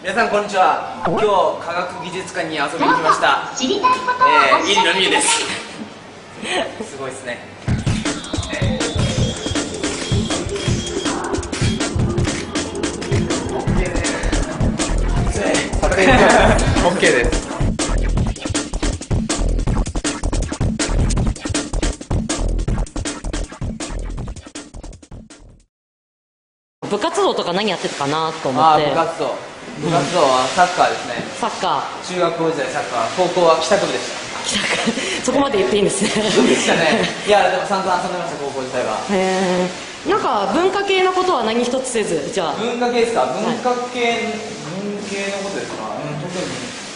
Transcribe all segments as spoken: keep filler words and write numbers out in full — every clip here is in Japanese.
皆さんこんにちは。今日科学技術館に遊びに来ました。 知りたいことをえー、 おっしゃって入野美優でくださす。すごいですね。オッケーです。 部活動とか何やってたかなと思ああ、 って。 部活動。部活動はサッカーですね。 サッカ中学校時代サッカー、高校は帰宅部でしーそこまで言っていいんですね。 た。そうでしたね。いや、でも散々遊んでました、高校時代は。 へえ。なんか文化系のことは何一つせず、じゃあ。 文化系ですか？文化系、文系のことですか？うん、特に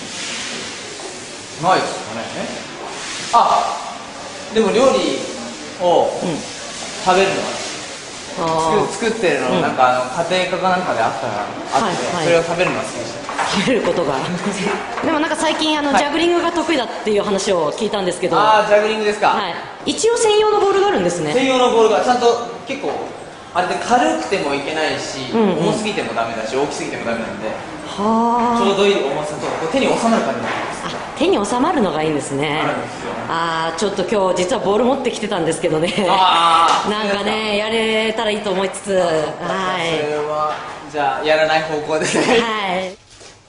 ないですかね。えあ、でも料理をうん食べるのがあ作作ってるの、 うんなんかあの家庭科かなんかであったらあって、 はいはいそれを食べるのが好きでした。 あ、食べることが。でもなんか最近あの、 はいジャグリングが得意だっていう話を聞いたんですけど。 ああ、ジャグリングですか？ はい。一応専用のボールがあるんですね。 専用のボールがちゃんと結構あれで軽くてもいけないし、 うんうん重すぎてもダメだし、大きすぎてもダメなんで、 はちょうどいい重さとこう手に収まる感じになります。 あ。あ、手に収まるのがいいんですね。 あるんですよ。 ああ、ちょっと今日実はボール持ってきてたんですけどね。 ああ、 なんかね、やれたらいいと思いつつ、はそれはじゃあやらない方向ですい。 ね。 はい。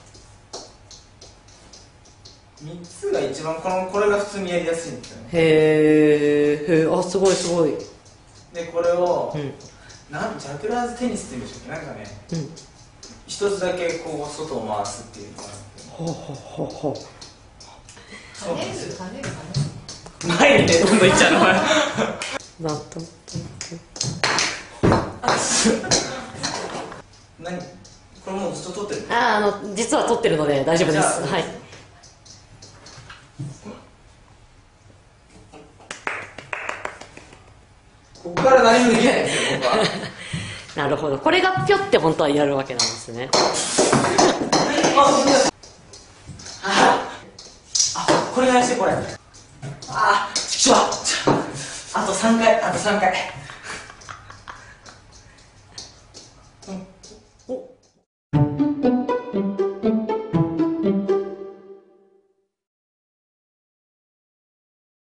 みっつが一番このこれが普通にやりやすいんですよね。 へーへー、あ、すごいすごい。 でこれを、 うんなんジャグラーズテニスっていうんでしたっけ？なんかね、 うん。 一つだけこう外を回すっていうのがあって、 ほうほうほうほう。 そうなんですよ。前にね、どんどんいっちゃうの。 なんと。 何？これもうずっと撮ってる。 あ、あの、実は撮ってるので大丈夫です。 じゃあはい。 ここから何もできないんですよ、僕は。 なるほど。これがぴょって本当はやるわけなんですね。 あ、あ、これがやしてこれ。あ、ちょ、ちょ、あとさんかい、あとさんかい。うん。